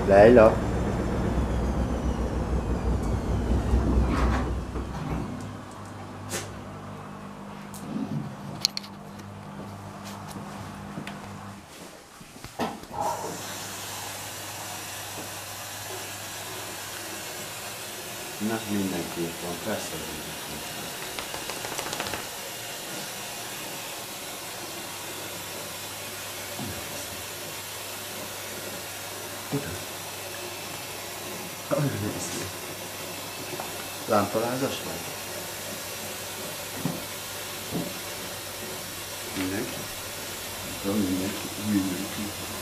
Leila. Na, mindenki itt van, persze, hogy mindenki itt van. Oda. Arra nézzél. Lámpalázas vagy? Mindenki? Mindenki.